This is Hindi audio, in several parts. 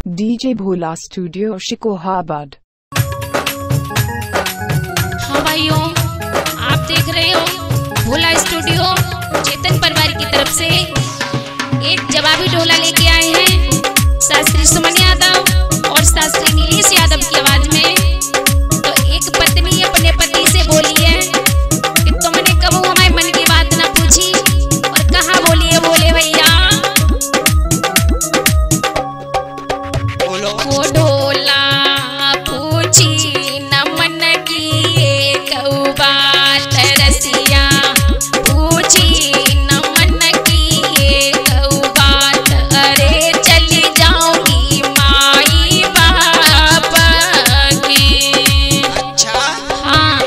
DJ भोला स्टूडियो शिकोहाबाद। हाँ भाइयों, आप देख रहे हो भोला स्टूडियो चेतन परिवार की तरफ से एक जवाबी ढोला लेके आए हैं शास्त्री सुमन यादव और शास्त्री नीलेश यादव की आवाज में। तो एक पत्नी अपने पति से बोली है कि तुमने कबू हमारे मन की बात ना पूछी और कहाँ बोली है। बोले भैया वो ढोला पूछी न मन की एक बात रसिया, पूछी न मन की एक बात, अरे चली जाऊंगी माई बाप के। अच्छा हाँ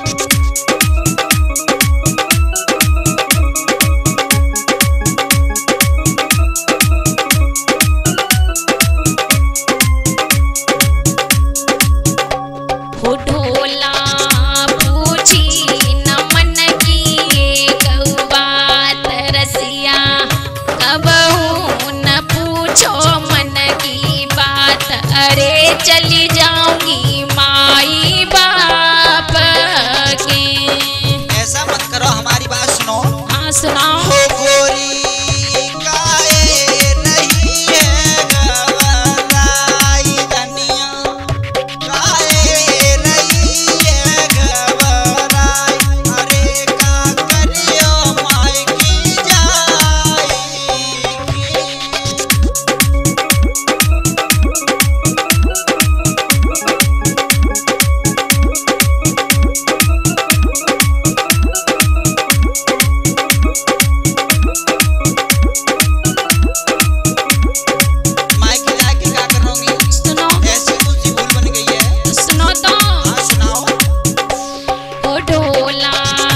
वो ढोला पूछी न मन की एक बात रसिया, कबहू न पूछो मन की बात, अरे चली जाऊंगी माई बाप के। ऐसा मत करो, हमारी बात सुनो। हाँ सुनाओ। हो गोरी काहे नहीं है घबराई धनिया, काहे नहीं है घबराई, अरे का करियो माई की जाई माई की जाके क्या करोगी? सुनो ऐसी कौन सी भूल बन गई है? सुनो तो। हाँ सुनाओ। ओ ढोला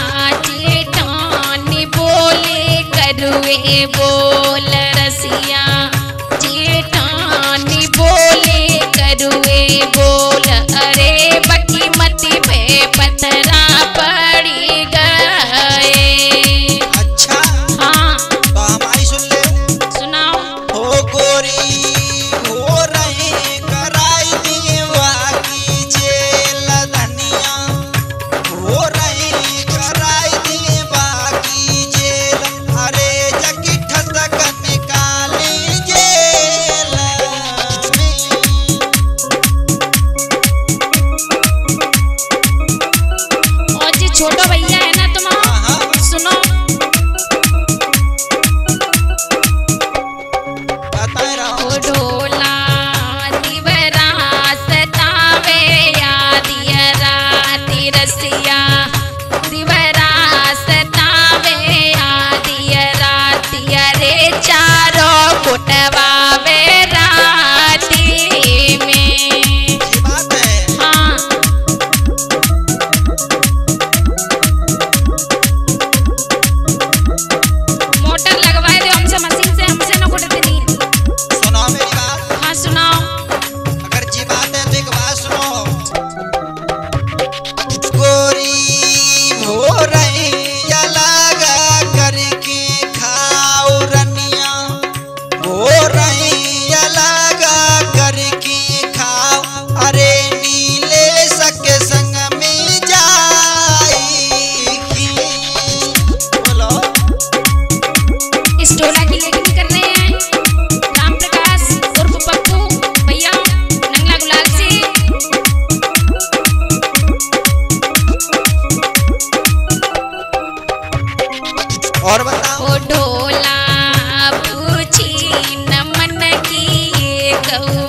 जेठानी बोले करुए बोल रसिया, जेठानी बोले करुए बोल, अरे बकी मती पे पथरा पड़ी गए। अच्छा हाँ तो हमारी सुन ले। सुनाओ। हो गोरी हो रही कराई दीवा की जेल धनिया, हो रही कराई दीवा की जेल, अरे जकी ठसक निकाली जेल में। और जी छोटो भैया है ना तुम, हाँ सुनो। बताए रहो। ओ ढोला दिवरा सतावे यादिया राती रसिया, दिवरा सतावे यादिया राती, अरे चारों कुटवावे राती में। ये बात है। हाँ मोटर लगवाए दो हमसे, मशीन से हमसे न कुटते नहीं। सुनो मेरी बात। हाँ सुनाओ। अगर जी बात है तो एक बात सुनो। गोरी हो रही लगा करके खाओ रनिया, हो रही लगा करके खाओ, अरे नीले सके संग में जाएगी। बोलो। इस ढोला की लेखनी कर रहे हैं राम प्रकाश उर्फ पप्पू भैया नंगला गुलाल से। और बताओ। ओ ढोला पूछी न मन की एक